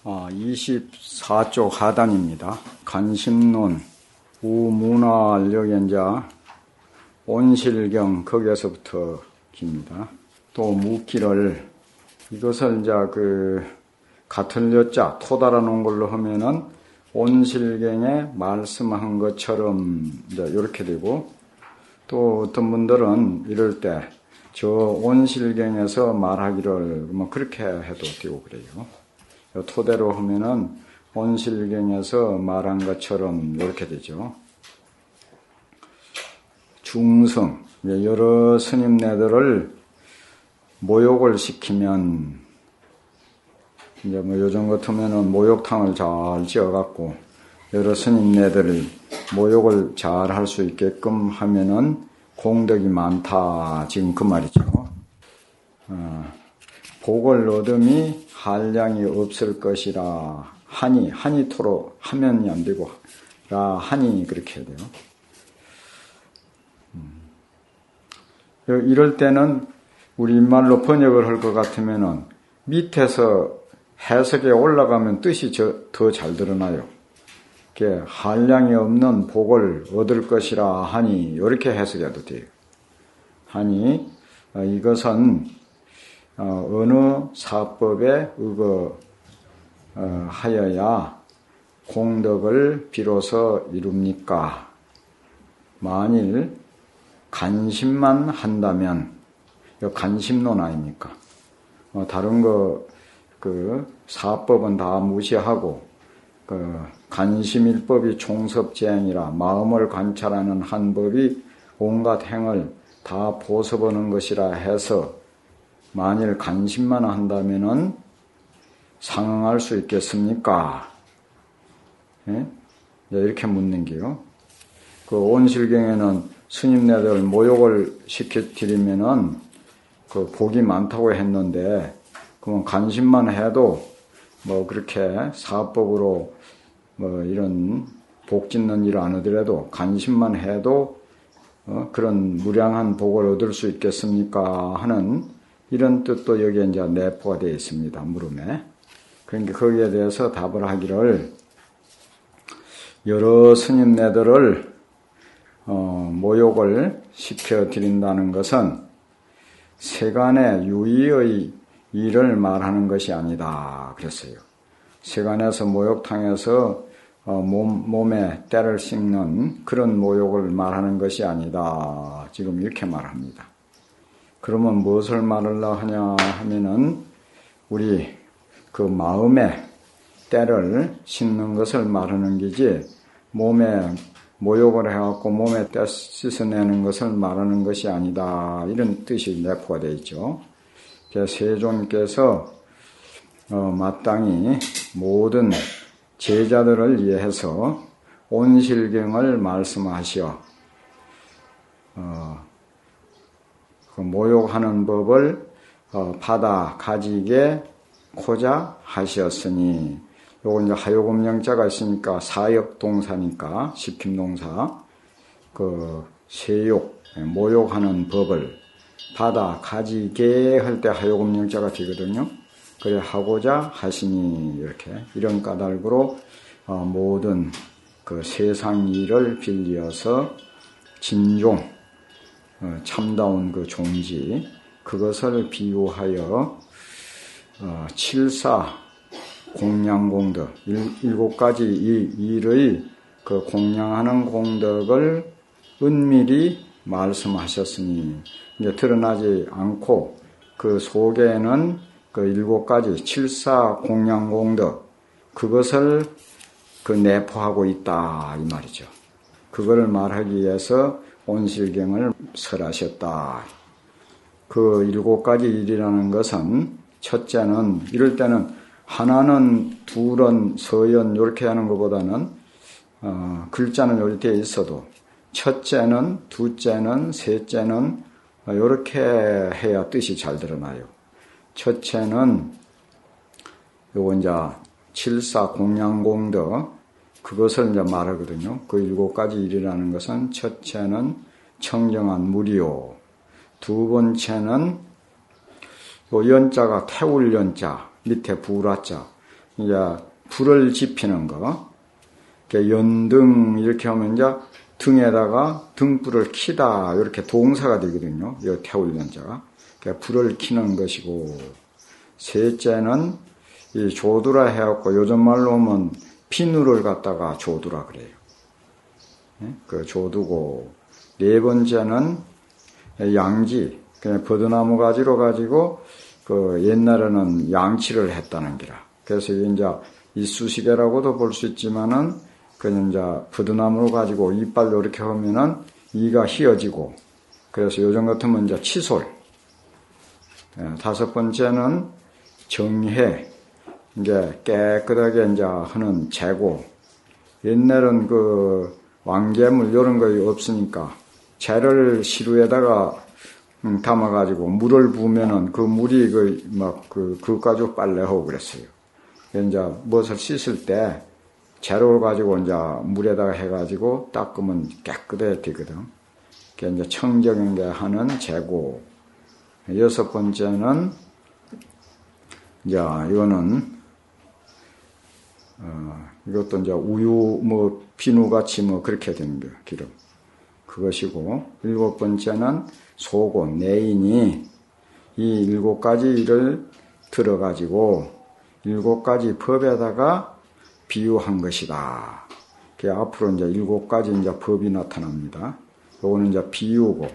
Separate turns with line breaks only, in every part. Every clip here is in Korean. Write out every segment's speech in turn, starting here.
24쪽 하단입니다. 간심론, 우문화알력연자, 온실경, 거기에서부터 깁니다. 또 무기를, 이것을 이제 같은 여자, 토 달아놓은 걸로 하면은 온실경에 말씀한 것처럼 이제 이렇게 되고, 또 어떤 분들은 이럴 때 저 온실경에서 말하기를 뭐 그렇게 해도 되고 그래요. 토대로 하면은 온실경에서 말한 것처럼 이렇게 되죠. 중성, 여러 스님네들을 모욕을 시키면 이제 뭐 요즘 같으면은 목욕탕을 잘 지어갖고 여러 스님네들을 모욕을 잘 할 수 있게끔 하면은 공덕이 많다. 지금 그 말이죠. 복을 얻음이 한량이 없을 것이라 한이토록 하면이 안 되고 라 한이 그렇게 해야 돼요. 이럴 때는 우리말로 번역을 할 것 같으면은 밑에서 해석에 올라가면 뜻이 더 잘 드러나요. 한량이 없는 복을 얻을 것이라 하니 이렇게 해석해도 돼요. 하니 이것은 어느 사법에 하여야 공덕을 비로소 이룹니까? 만일 간심만 한다면, 간심론 아닙니까? 다른 사법은 다 무시하고, 간심일법이 총섭제행이라 마음을 관찰하는 한 법이 온갖 행을 다 보서보는 것이라 해서 만일 간심만 한다면은 상응할 수 있겠습니까? 예? 이렇게 묻는 게요. 온실경에는 스님네들 모욕을 시켜드리면은 복이 많다고 했는데, 그러면 간심만 해도 그렇게 사법으로 이런 복 짓는 일 안 하더라도 간심만 해도 그런 무량한 복을 얻을 수 있겠습니까? 하는 이런 뜻도 여기에 이제 내포가 되어 있습니다. 물음에. 그러니까 거기에 대해서 답을 하기를 여러 스님네들을 모욕을 시켜드린다는 것은 세간의 유의의 일을 말하는 것이 아니다. 그랬어요. 세간에서 목욕탕에서 몸에 때를 씹는 그런 모욕을 말하는 것이 아니다. 지금 이렇게 말합니다. 그러면 무엇을 말하려 하냐 하면은 우리 마음에 때를 씹는 것을 말하는 게지 몸에 모욕을 해갖고 몸에 때 씻어내는 것을 말하는 것이 아니다. 이런 뜻이 내포가 되어 있죠. 세존께서 마땅히 모든 제자들을 위해서 온실경을 말씀하시어 모욕하는 법을 받아 가지게 고자 하시었으니, 요건 이제 하요금령자가 있으니까 사역동사니까 시킴동사, 세욕 모욕하는 법을 받아 가지게 할 때 하요금령자가 되거든요. 그래 하고자 하시니 이런 까닭으로 모든 세상 일을 빌려서 진종 참다운 종지 그것을 비유하여 칠사 공양공덕 일곱 가지 이 일의 공양하는 공덕을 은밀히 말씀하셨으니 이제 드러나지 않고 그 속에는 일곱 가지 칠사 공양공덕 그것을 내포하고 있다 이 말이죠. 그걸 말하기 위해서 온실경을 설하셨다. 일곱 가지 일이라는 것은 첫째는 이럴 때는 하나는 둘은 서연 이렇게 하는 것보다는 글자는 이렇게 있어도 첫째는 둘째는 셋째는 이렇게 해야 뜻이 잘 드러나요. 첫째는 요거 이제 칠사 공양공덕 그것을 이제 말하거든요. 일곱 가지 일이라는 것은 첫째는 청정한 무리요. 두 번째는 요 연자가 태울 연자 밑에 부라자 이제 불을 지피는 거. 연등 이렇게 하면 이제 등에다가 등불을 켜다 이렇게 동사가 되거든요. 이 태울 연자가. 불을 켜는 것이고, 셋째는 이 조두라 해갖고 요즘 말로 하면 비누를 갖다가 조두라 그래요. 그 조두고, 네 번째는 양지, 그냥 버드나무 가지로 가지고 그 옛날에는 양치를 했다는 기라. 그래서 이제 이쑤시개라고도 볼 수 있지만은 그냥 이제 버드나무로 가지고 이빨로 이렇게 하면은 이가 휘어지고, 그래서 요즘 같으면 이제 칫솔. 다섯 번째는 정해, 이게 깨끗하게 이제 하는 재고. 옛날은 그 왕개물 이런 거 없으니까 재를 시루에다가 담아가지고 물을 부으면은 그 물이 그거 가지고 빨래하고 그랬어요. 이제 무엇을 씻을 때 재료를 가지고 이제 물에다가 해가지고 닦으면 깨끗해 되거든. 그게 이제 청정하게 하는 재고. 여섯 번째는 이제 이거는 이것도 이제 우유 비누같이 그렇게 되는 거예요. 기름. 그것이고, 일곱 번째는 소고, 내인이 이 일곱 가지 일을 들어가지고 일곱 가지 법에다가 비유한 것이다. 그 앞으로 이제 일곱 가지 이제 법이 나타납니다. 요거는 이제 비유고,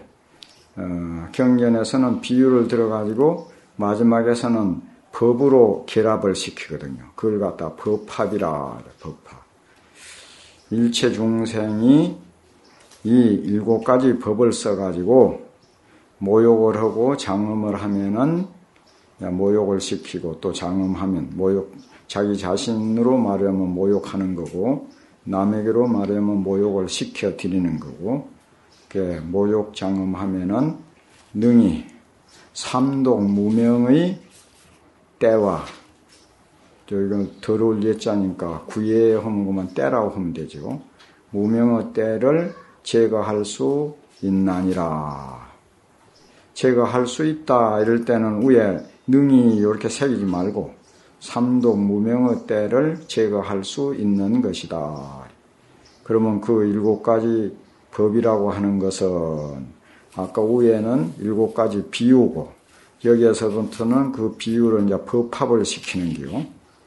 경전에서는 비유를 들어가지고 마지막에서는 법으로 결합을 시키거든요. 그걸 갖다 법합이라, 법합. 일체 중생이 이 일곱 가지 법을 써가지고 모욕을 하고 장음을 하면은 모욕을 시키고, 또 장음하면 자기 자신으로 말하면 모욕하는 거고, 남에게로 말하면 모욕을 시켜 드리는 거고, 모욕 장음하면은 능히 삼독 무명의 때와, 이건 더러울 예자니까 구예 하면 그만 때라고 하면 되죠. 무명의 때를 제거할 수 있나니라. 제거할 수 있다 이럴 때는 위에 능히 이렇게 새기지 말고 삼독 무명의 때를 제거할 수 있는 것이다. 그러면 그 일곱 가지 법이라고 하는 것은 아까 위에는 일곱 가지 비유고, 여기에서부터는 그 비유를 이제 법합을 시키는 게요.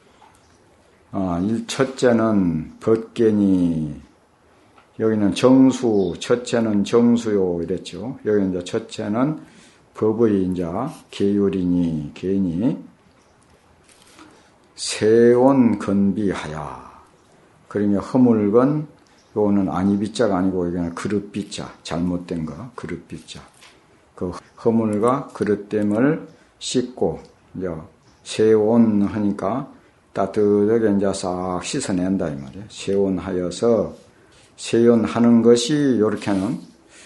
첫째는 벗개니, 여기는 정수, 첫째는 정수요 이랬죠. 여기 이제 첫째는 법의 이제 계율이니, 개니, 세온 건비하야. 그러면 허물건, 요거는 아니비자가 아니고 이거는 그릇비자, 잘못된 거, 그릇비자. 그 허물과 그릇됨을 씻고, 이제 세온 하니까 따뜻하게 이제 싹 씻어낸다 이 말이에요. 세온하여서, 세온하는 것이 요렇게는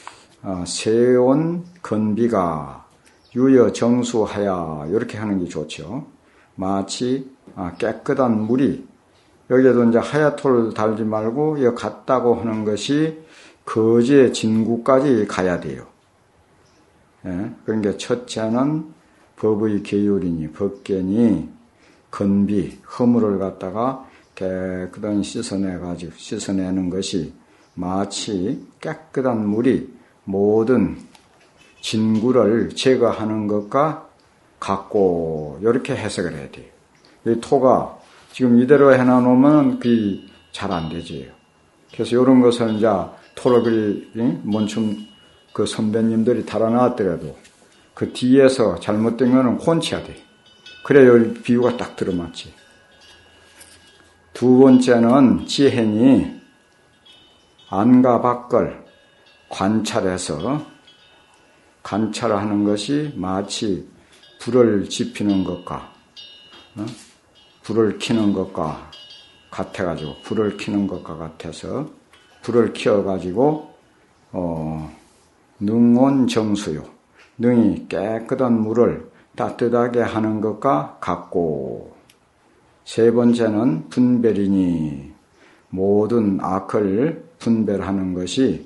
세온 건비가 유여 정수하야 이렇게 하는 게 좋죠. 마치 깨끗한 물이, 여기에도 이제 하얗토를 달지 말고 이 같다고 하는 것이 거제 진구까지 가야 돼요. 예? 그러니까 첫째는 법의 계율이니, 법계니, 건비, 허물을 갖다가 깨끗한 씻어내는 것이 마치 깨끗한 물이 모든 진구를 제거하는 것과 같고, 이렇게 해석을 해야 돼요. 이 토가 지금 이대로 해놔놓으면 그게 잘 안 되지. 그래서 이런 것은 이제 토를 그리, 먼춤 그 선배님들이 달아놨더라도 그 뒤에서 잘못된 거는 콘치해야 돼. 그래야 비유가 딱 들어맞지. 두 번째는 지혜니 안과 밖을 관찰해서, 관찰하는 것이 마치 불을 지피는 것과 불을 켜는 것과 같아가지고, 불을 켜는 것과 같아서 불을 켜가지고 능온 정수요, 능히 깨끗한 물을 따뜻하게 하는 것과 같고, 세 번째는 분별이니 모든 악을 분별하는 것이,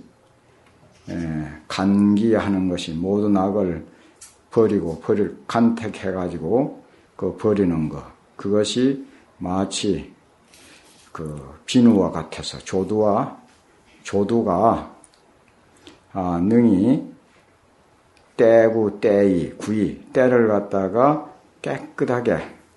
간기하는 것이, 모든 악을 간택해가지고 그 버리는 것, 그것이 마치 그 비누와 같아서 조두가 능히 떼구 떼이 구이 때를 갖다가 깨끗하게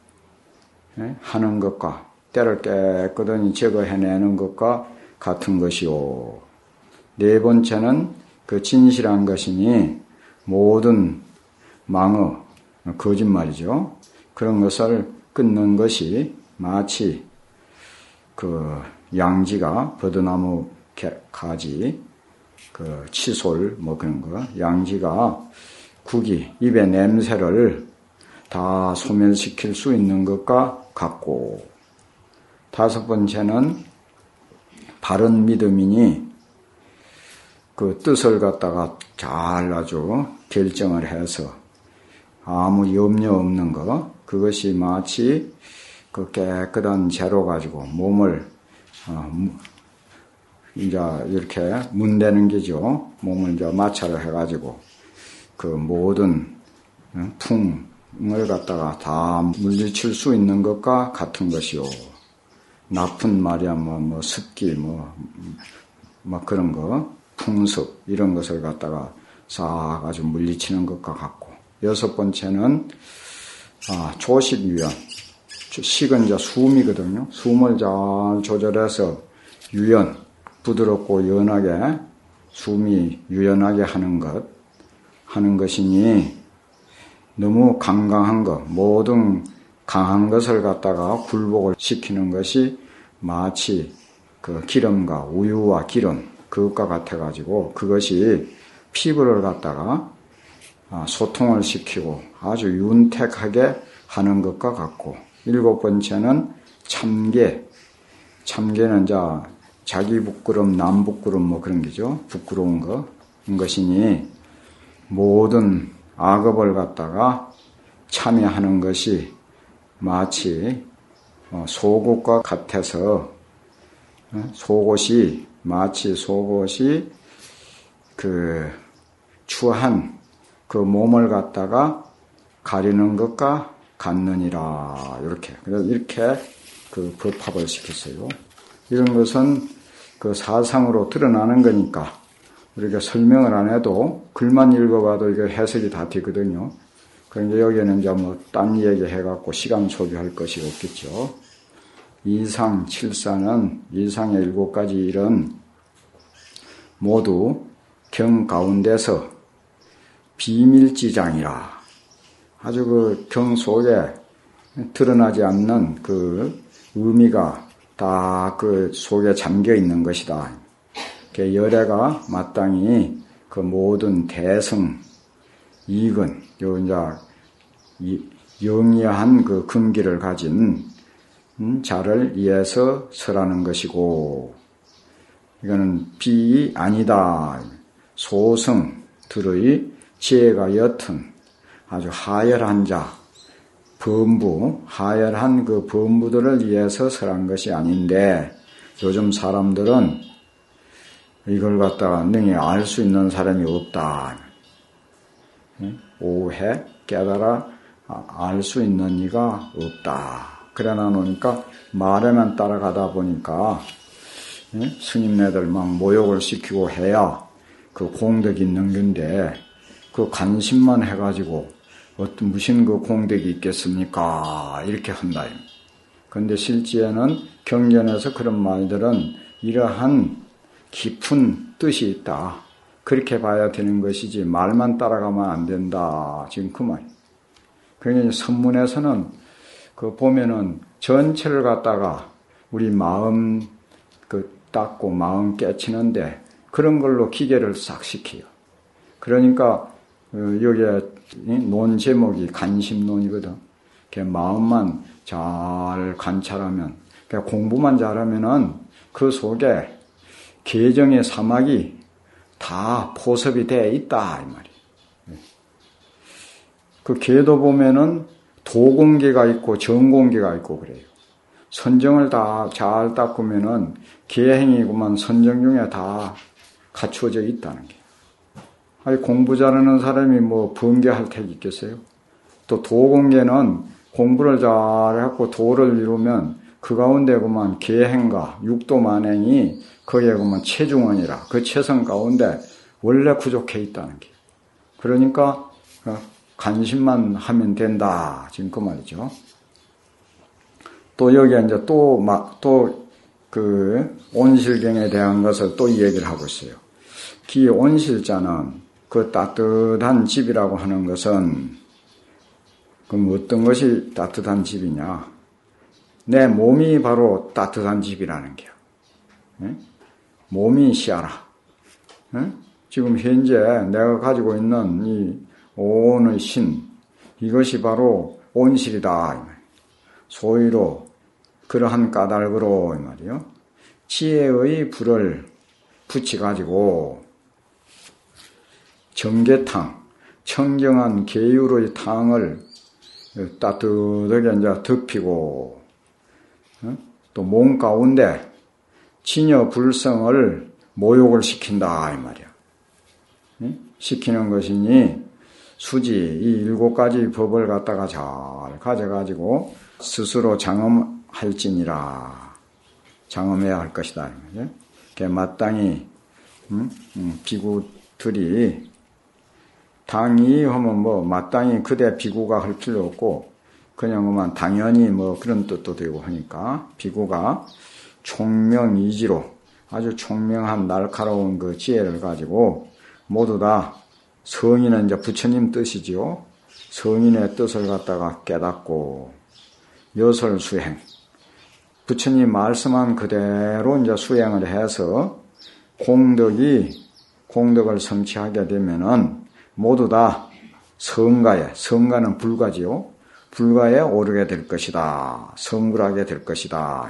하는 것과 때를 깨끗하니 제거해내는 것과 같은 것이요. 네 번째는 그 진실한 것이니 모든 망어 거짓말이죠. 그런 것을 끊는 것이 마치 그 양지가 버드나무 가지 그 칫솔 뭐 그런 거 양지가 국이 입의 냄새를 다 소멸시킬 수 있는 것과 같고 다섯 번째는 바른 믿음이니 그 뜻을 갖다가 잘 아주 결정을 해서 아무 염려 없는 것 그것이 마치 그 깨끗한 재로 가지고 몸을 이제 이렇게 문대는 게죠. 몸을 이제 마찰을 해가지고 그 모든 풍을 갖다가 다 물리칠 수 있는 것과 같은 것이요. 나쁜 말이야 뭐 습기 뭐 그런 거 풍습 이런 것을 갖다가 싹 아주 물리치는 것과 같고 여섯 번째는 조식유연 식은 이제 숨이거든요. 숨을 잘 조절해서 유연 부드럽고 연하게 숨이 유연하게 하는 것이니 너무 강강한 것 모든 강한 것을 갖다가 굴복을 시키는 것이 마치 그 기름과 우유와 기름 그것과 같아가지고 그것이 피부를 갖다가 소통을 시키고 아주 윤택하게 하는 것과 같고 일곱 번째는 참개는 이제 자기 부끄럼 남 부끄럼 뭐 그런 게죠. 부끄러운 것이니 모든 악업을 갖다가 참여하는 것이 마치 속옷과 같아서 속옷이 그 추한 그 몸을 갖다가 가리는 것과 같느니라 이렇게 그 법합을 시켰어요. 이런 것은 그 사상으로 드러나는 거니까 우리가 설명을 안 해도 글만 읽어봐도 이게 해석이 다 되거든요. 그런데 여기에는 이제 뭐 딴 얘기 해갖고 시간 소비할 것이 없겠죠. 이상, 칠사는 이상의 7가지 일은 모두 경 가운데서 비밀지장이라 아주 그 경 속에 드러나지 않는 그 의미가 다 그 속에 잠겨 있는 것이다. 열애가 마땅히 그 모든 대승, 이근, 영리한 그 근기를 가진 자를 위해서 설하는 것이고, 이거는 비 아니다. 소승들의 지혜가 옅은 아주 하열한 자, 하열한 그 범부들을 위해서 설한 것이 아닌데, 요즘 사람들은 이걸 갖다가 능히 알 수 있는 사람이 없다. 오해, 깨달아 알 수 있는 이가 없다. 그러나 놓으니까 말에만 따라가다 보니까 스님네들 막 모욕을 시키고 해야 그 공덕이 있는 건데 그 관심만 해가지고 무슨 그 공덕이 있겠습니까? 이렇게 한다. 그런데 실제는 경전에서 그런 말들은 이러한 깊은 뜻이 있다. 그렇게 봐야 되는 것이지 말만 따라가면 안 된다. 지금 그 말이에요. 그러니까 선문에서는 그 보면은 전체를 갖다가 우리 마음 닦고 마음 깨치는데 그런 걸로 기계를 싹 시켜요. 그러니까 여기에 논 제목이 간심론이거든. 마음만 잘 관찰하면, 그러니까 공부만 잘하면은 그 속에 계정의 사막이 다 포섭이 되어 있다 이 말이에요. 그 계도 보면은 도공계가 있고 정공계가 있고 그래요. 선정을 다 잘 닦으면은 계행이구만 선정 중에 다 갖추어져 있다는 게. 아니 공부 잘하는 사람이 뭐 번개할 택이 있겠어요? 또 도공계는 공부를 잘해갖고 도를 이루면 그 가운데 그만 계행과 육도만행이 거기에 그만 체중원이라 그 체성 가운데 원래 구족해 있다는 게. 그러니까 관심만 하면 된다. 지금 그 말이죠. 또 여기에 이제 그 온실경에 대한 것을 또 얘기를 하고 있어요. 기 온실자는 그 따뜻한 집이라고 하는 것은 그럼 어떤 것이 따뜻한 집이냐? 내 몸이 바로 따뜻한 집이라는 게요. 몸이 시아라. 지금 현재 내가 가지고 있는 이 온의 신, 이것이 바로 온실이다. 소위로 그러한 까닭으로 이 말이요. 지혜의 불을 붙여가지고 정계탕, 청정한 계율의 탕을 따뜻하게 이제 덮이고 또 몸 가운데 진여 불성을 모욕을 시킨다 이 말이야. 시키는 것이니 수지 이 7가지 법을 갖다가 잘 가져가지고 스스로 장엄할지니라. 장엄해야 할 것이다. 마땅히 비구들이 당이 하면 뭐 마땅히 그대 비구가 할 필요 없고 그냥 당연히 뭐 그런 뜻도 되고 하니까 비구가 총명이지로 아주 총명한 날카로운 그 지혜를 가지고 모두 다 성인은 이제 부처님 뜻이지요. 성인의 뜻을 갖다가 깨닫고 여설수행 부처님 말씀한 그대로 이제 수행을 해서 공덕을 성취하게 되면은 모두 다 성가는 불가지요. 불가에 오르게 될 것이다. 성불하게 될 것이다.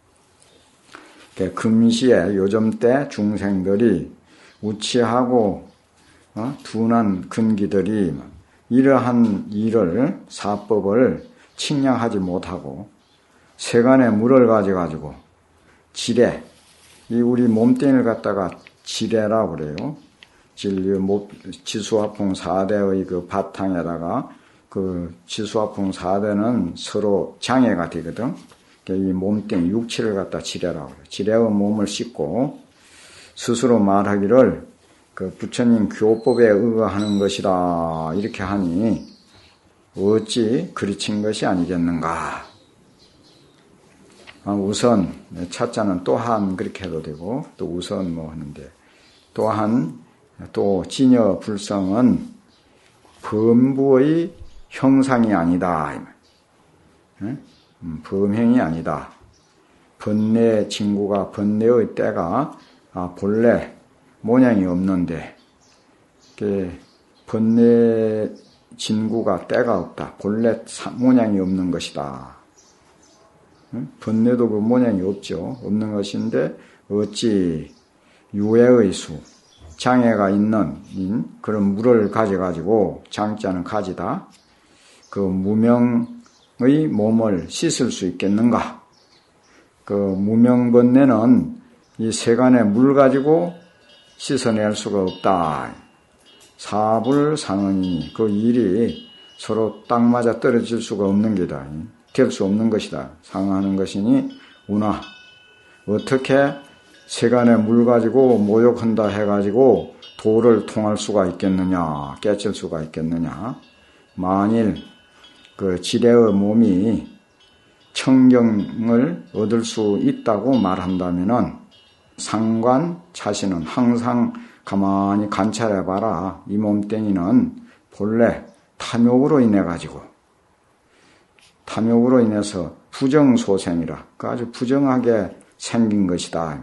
금시에 요즘 때 중생들이 우치하고 둔한 근기들이 이러한 일을 사법을 측량하지 못하고 세간의 물을 가져가지고 지뢰, 이 우리 몸뚱이를 갖다가 지뢰라고 그래요. 지수화풍 4대의 그 바탕에다가 그 지수화풍 4대는 서로 장애가 되거든. 이 몸뚱이 육체를 갖다 지뢰라고 그래요. 지뢰의 몸을 씻고 스스로 말하기를 그 부처님 교법에 의거하는 것이다. 이렇게 하니 어찌 그르친 것이 아니겠는가. 우선 차자는 또한 그렇게 해도 되고 또 우선 뭐 하는데 또한 또 진여 불성은 범부의 형상이 아니다. 범행이 아니다. 번뇌 진구가 번뇌의 때가 본래 모양이 없는데 번뇌 진구가 때가 없다. 본래 모양이 없는 것이다. 번뇌도 그 모양이 없죠. 없는 것인데 어찌 유해의 수 장애가 있는 그런 물을 가져가지고 장자는 가지다. 그 무명의 몸을 씻을 수 있겠는가? 그 무명번뇌는 이 세간의 물 가지고 씻어낼 수가 없다. 사불상언이니 그 일이 서로 딱 맞아 떨어질 수가 없는 게다. 될 수 없는 것이다. 상하는 것이니 운하. 어떻게 세간의 물 가지고 모욕한다 해가지고 도를 통할 수가 있겠느냐, 깨칠 수가 있겠느냐. 만일 그 지뢰의 몸이 청경을 얻을 수 있다고 말한다면은 상관 자신은 항상 가만히 관찰해봐라. 이 몸뚱이는 본래 탐욕으로 인해서 부정소생이라. 그 아주 부정하게 생긴 것이다.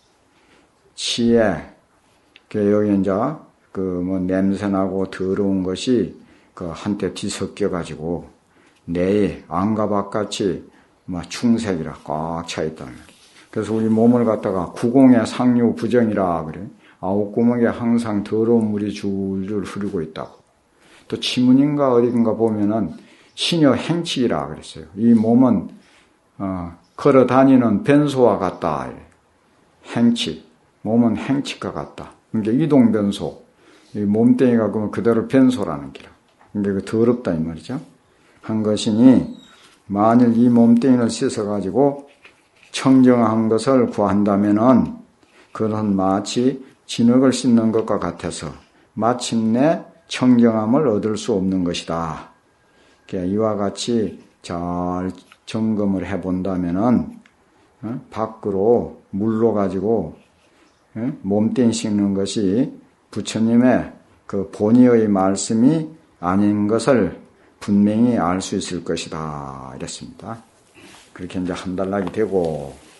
치에, 여기 이제 냄새나고 더러운 것이 한때 뒤섞여가지고 내에 안과 바깥이 충색이라 꽉 차 있다. 그래서 우리 몸을 갖다가 구공의 상류 부정이라 그래. 9구멍에 항상 더러운 물이 줄줄 흐르고 있다고. 또 지문인가 어딘가 보면은 신여 행치이라 그랬어요. 이 몸은 걸어 다니는 변소와 같다. 행치. 몸은 행치과 같다. 그러니까 이동변소. 이 몸뚱이가 그대로 변소라는 기라. 그러니까 더럽다 이 말이죠. 한 것이니 만일 이 몸뚱이를 씻어가지고 청정한 것을 구한다면은 그것은 마치 진흙을 씻는 것과 같아서 마침내 청정함을 얻을 수 없는 것이다. 이와 같이 잘 점검을 해본다면은 밖으로 물로 가지고 몸뚱이 씻는 것이 부처님의 그 본의의 말씀이 아닌 것을 분명히 알 수 있을 것이다. 이랬습니다. 그렇게 이제 한달락이 되고